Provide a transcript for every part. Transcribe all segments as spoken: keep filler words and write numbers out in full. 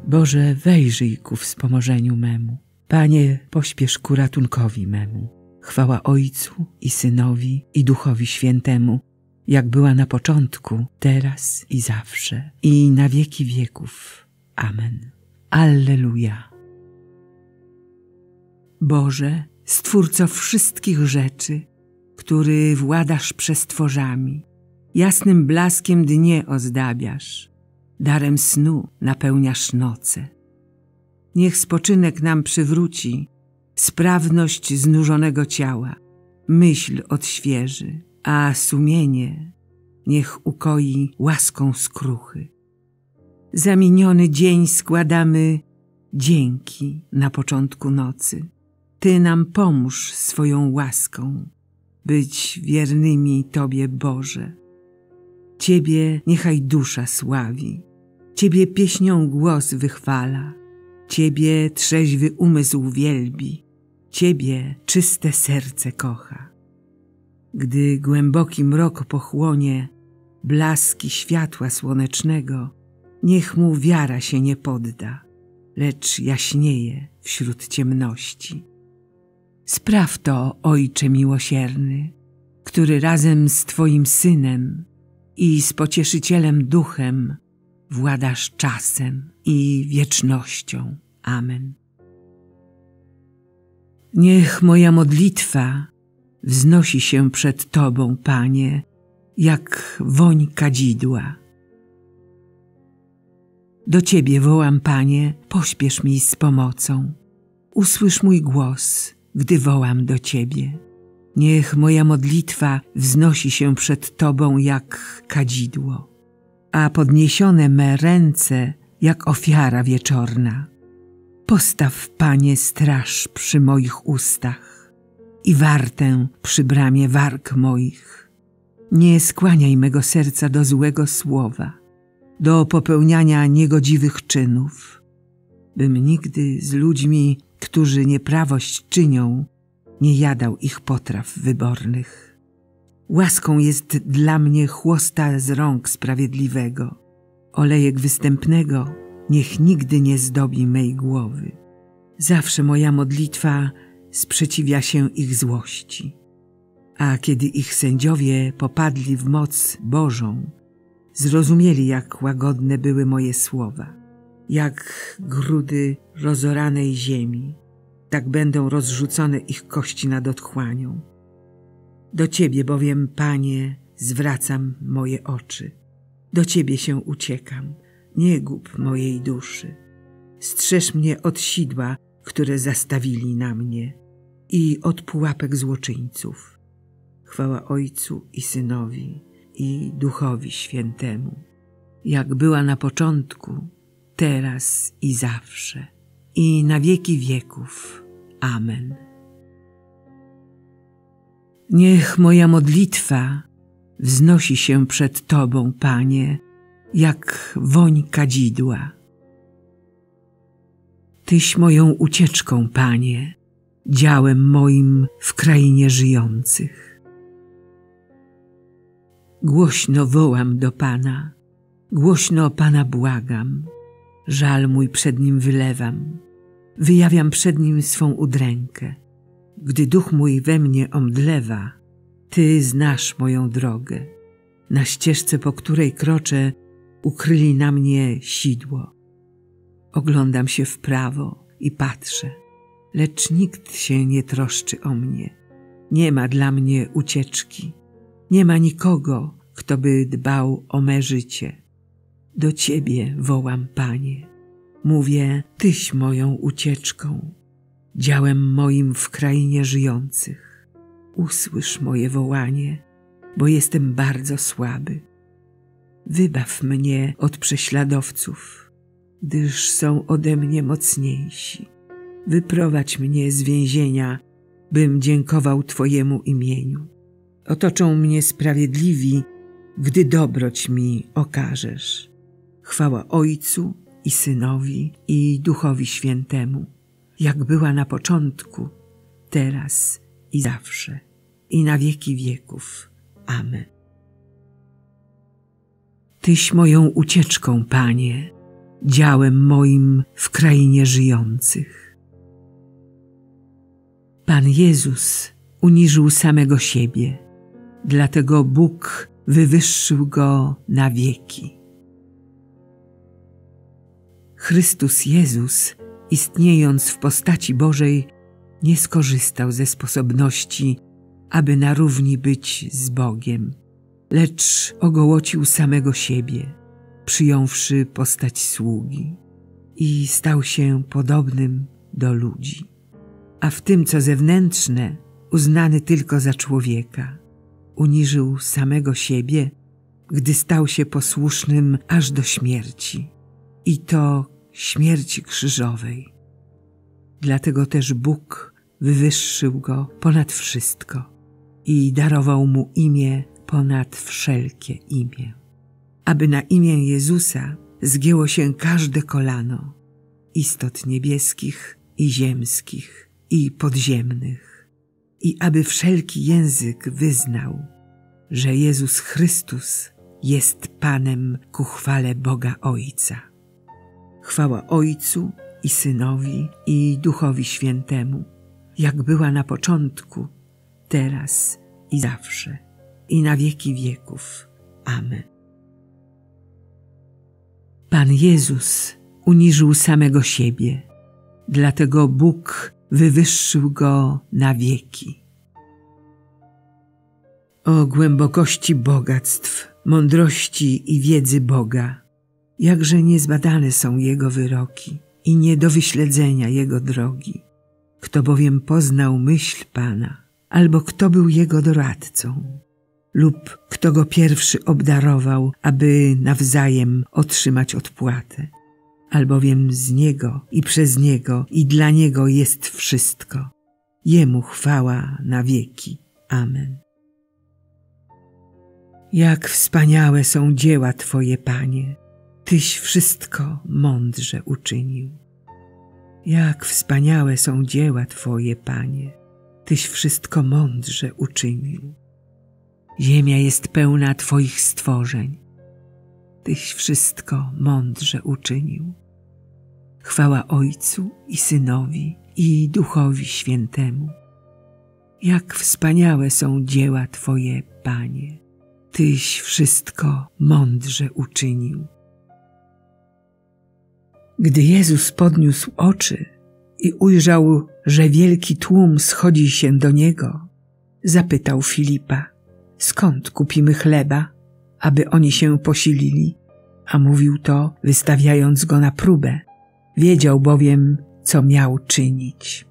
Boże, wejrzyj ku wspomożeniu memu. Panie, pośpiesz ku ratunkowi memu. Chwała Ojcu i Synowi i Duchowi Świętemu, jak była na początku, teraz i zawsze, i na wieki wieków. Amen. Alleluja. Boże, Stwórco wszystkich rzeczy, który władasz przestworzami, jasnym blaskiem dnie ozdabiasz, darem snu napełniasz noce. Niech spoczynek nam przywróci, sprawność znużonego ciała, myśl odświeży, a sumienie niech ukoi łaską skruchy. Za miniony dzień składamy dzięki na początku nocy. Ty nam pomóż swoją łaską być wiernymi Tobie, Boże. Ciebie niechaj dusza sławi, Ciebie pieśnią głos wychwala, Ciebie trzeźwy umysł wielbi, Ciebie czyste serce kocha. Gdy głęboki mrok pochłonie blaski światła słonecznego, niech mu wiara się nie podda, lecz jaśnieje wśród ciemności. Spraw to, Ojcze miłosierny, który razem z Twoim Synem i z Pocieszycielem Duchem władasz czasem i wiecznością. Amen. Niech moja modlitwa wznosi się przed Tobą, Panie, jak woń kadzidła. Do Ciebie wołam, Panie, pośpiesz mi z pomocą. Usłysz mój głos, gdy wołam do Ciebie. Niech moja modlitwa wznosi się przed Tobą jak kadzidło, a podniesione me ręce jak ofiara wieczorna. Postaw, Panie, straż przy moich ustach i wartę przy bramie warg moich. Nie skłaniaj mego serca do złego słowa, do popełniania niegodziwych czynów, bym nigdy z ludźmi, którzy nieprawość czynią, nie jadał ich potraw wybornych. Łaską jest dla mnie chłosta z rąk sprawiedliwego. Olejek występnego niech nigdy nie zdobi mej głowy. Zawsze moja modlitwa sprzeciwia się ich złości. A kiedy ich sędziowie popadli w moc Bożą, zrozumieli, jak łagodne były moje słowa. Jak grudy rozoranej ziemi, tak będą rozrzucone ich kości nad otchłanią. Do Ciebie bowiem, Panie, zwracam moje oczy. Do Ciebie się uciekam, nie gub mojej duszy. Strzeż mnie od sidła, które zastawili na mnie, i od pułapek złoczyńców. Chwała Ojcu i Synowi i Duchowi Świętemu, jak była na początku, teraz i zawsze, i na wieki wieków. Amen. Niech moja modlitwa wznosi się przed Tobą, Panie, jak woń kadzidła. Tyś moją ucieczką, Panie, działem moim w krainie żyjących. Głośno wołam do Pana, głośno Pana błagam, żal mój przed Nim wylewam, wyjawiam przed Nim swą udrękę. Gdy duch mój we mnie omdlewa, Ty znasz moją drogę. Na ścieżce, po której kroczę, ukryli na mnie sidło. Oglądam się w prawo i patrzę, lecz nikt się nie troszczy o mnie. Nie ma dla mnie ucieczki. Nie ma nikogo, kto by dbał o me życie. Do Ciebie wołam, Panie. Mówię, Tyś moją ucieczką, działem moim w krainie żyjących. Usłysz moje wołanie, bo jestem bardzo słaby. Wybaw mnie od prześladowców, gdyż są ode mnie mocniejsi. Wyprowadź mnie z więzienia, bym dziękował Twojemu imieniu. Otoczą mnie sprawiedliwi, gdy dobroć mi okażesz. Chwała Ojcu i Synowi i Duchowi Świętemu, jak była na początku, teraz i zawsze, i na wieki wieków. Amen. Tyś moją ucieczką, Panie, działem moim w krainie żyjących. Pan Jezus uniżył samego siebie, dlatego Bóg wywyższył Go na wieki. Chrystus Jezus, istniejąc w postaci Bożej, nie skorzystał ze sposobności, aby na równi być z Bogiem, lecz ogołocił samego siebie, przyjąwszy postać sługi i stał się podobnym do ludzi. A w tym, co zewnętrzne, uznany tylko za człowieka, uniżył samego siebie, gdy stał się posłusznym aż do śmierci, i to śmierci krzyżowej. Dlatego też Bóg wywyższył Go ponad wszystko i darował Mu imię ponad wszelkie imię, aby na imię Jezusa zgięło się każde kolano, istot niebieskich i ziemskich i podziemnych, i aby wszelki język wyznał, że Jezus Chrystus jest Panem ku chwale Boga Ojca. Chwała Ojcu i Synowi i Duchowi Świętemu, jak była na początku, teraz i zawsze, i na wieki wieków. Amen. Pan Jezus uniżył samego siebie, dlatego Bóg wywyższył Go na wieki. O głębokości bogactw, mądrości i wiedzy Boga, jakże niezbadane są Jego wyroki i nie do wyśledzenia Jego drogi. Kto bowiem poznał myśl Pana, albo kto był Jego doradcą, lub kto Go pierwszy obdarował, aby nawzajem otrzymać odpłatę. Albowiem z Niego i przez Niego i dla Niego jest wszystko. Jemu chwała na wieki. Amen. Jak wspaniałe są dzieła Twoje, Panie, Tyś wszystko mądrze uczynił. Jak wspaniałe są dzieła Twoje, Panie, Tyś wszystko mądrze uczynił. Ziemia jest pełna Twoich stworzeń, Tyś wszystko mądrze uczynił. Chwała Ojcu i Synowi i Duchowi Świętemu. Jak wspaniałe są dzieła Twoje, Panie, Tyś wszystko mądrze uczynił. Gdy Jezus podniósł oczy i ujrzał, że wielki tłum schodzi się do Niego, zapytał Filipa, skąd kupimy chleba, aby oni się posilili? A mówił to, wystawiając Go na próbę. Wiedział bowiem, co miał czynić.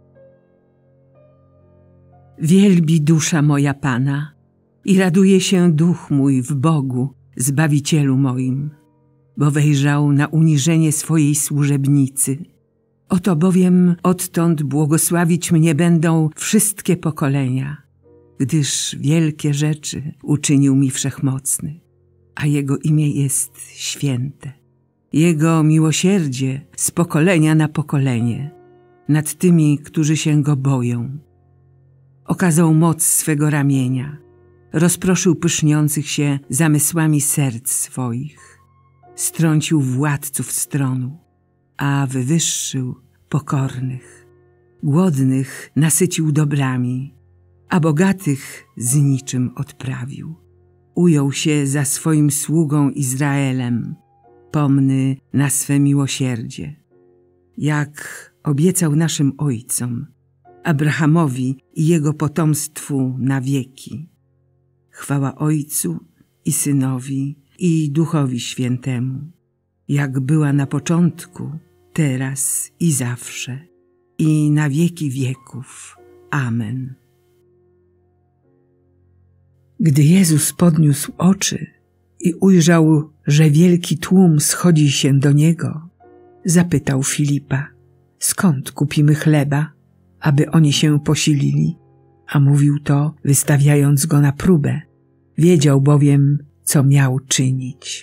Wielbi dusza moja Pana i raduje się duch mój w Bogu, Zbawicielu moim, bo wejrzał na uniżenie swojej służebnicy. Oto bowiem odtąd błogosławić mnie będą wszystkie pokolenia, gdyż wielkie rzeczy uczynił mi Wszechmocny, a Jego imię jest święte. Jego miłosierdzie z pokolenia na pokolenie nad tymi, którzy się Go boją. Okazał moc swego ramienia, rozproszył pyszniących się zamysłami serc swoich, strącił władców stronu, a wywyższył pokornych. Głodnych nasycił dobrami, a bogatych z niczym odprawił. Ujął się za swoim sługą Izraelem, pomny na swe miłosierdzie, jak obiecał naszym ojcom, Abrahamowi i jego potomstwu na wieki. Chwała Ojcu i Synowi i Duchowi Świętemu, jak była na początku, teraz i zawsze, i na wieki wieków. Amen. Gdy Jezus podniósł oczy i ujrzał, że wielki tłum schodzi się do Niego, zapytał Filipa, skąd kupimy chleba, aby oni się posilili? A mówił to, wystawiając Go na próbę. Wiedział bowiem, co miał czynić.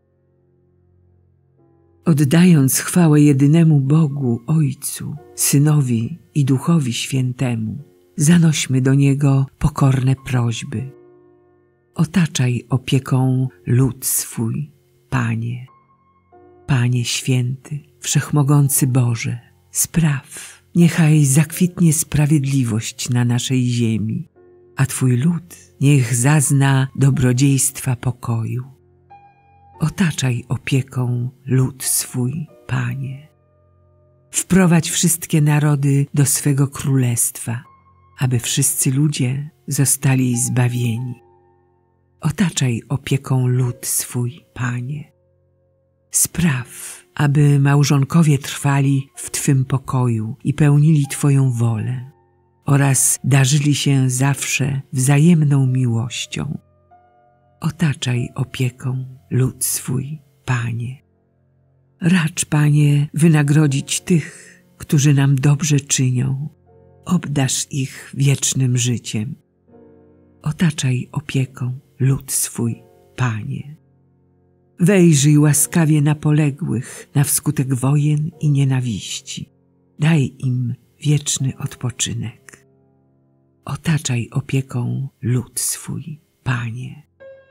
Oddając chwałę jedynemu Bogu, Ojcu, Synowi i Duchowi Świętemu, zanośmy do Niego pokorne prośby. Otaczaj opieką lud swój, Panie. Panie święty, wszechmogący Boże, spraw, niechaj zakwitnie sprawiedliwość na naszej ziemi, a Twój lud niech zazna dobrodziejstwa pokoju. Otaczaj opieką lud swój, Panie. Wprowadź wszystkie narody do swego królestwa, aby wszyscy ludzie zostali zbawieni. Otaczaj opieką lud swój, Panie. Spraw, aby małżonkowie trwali w Twym pokoju i pełnili Twoją wolę oraz darzyli się zawsze wzajemną miłością. Otaczaj opieką lud swój, Panie. Racz, Panie, wynagrodzić tych, którzy nam dobrze czynią. Obdarz ich wiecznym życiem. Otaczaj opieką lud swój, Panie. Wejrzyj łaskawie na poległych na wskutek wojen i nienawiści. Daj im wieczny odpoczynek. Otaczaj opieką lud swój, Panie.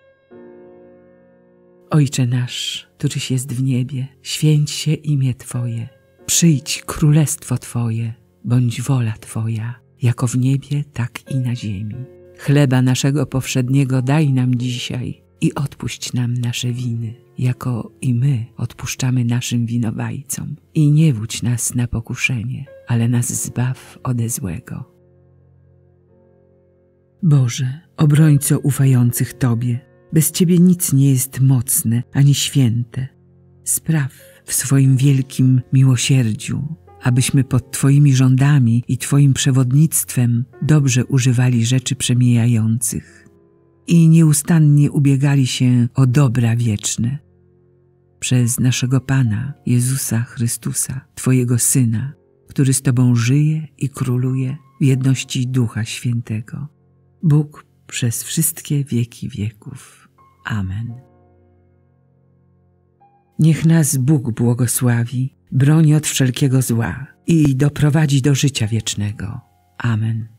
Ojcze nasz, któryś jest w niebie, święć się imię Twoje. Przyjdź królestwo Twoje, bądź wola Twoja, jako w niebie, tak i na ziemi. Chleba naszego powszedniego daj nam dzisiaj i odpuść nam nasze winy, jako i my odpuszczamy naszym winowajcom. I nie wódź nas na pokuszenie, ale nas zbaw ode złego. Boże, obrońco ufających Tobie, bez Ciebie nic nie jest mocne ani święte. Spraw w swoim wielkim miłosierdziu, abyśmy pod Twoimi rządami i Twoim przewodnictwem dobrze używali rzeczy przemijających i nieustannie ubiegali się o dobra wieczne. Przez naszego Pana Jezusa Chrystusa, Twojego Syna, który z Tobą żyje i króluje w jedności Ducha Świętego. Bóg przez wszystkie wieki wieków. Amen. Niech nas Bóg błogosławi, broni od wszelkiego zła i doprowadzi do życia wiecznego. Amen.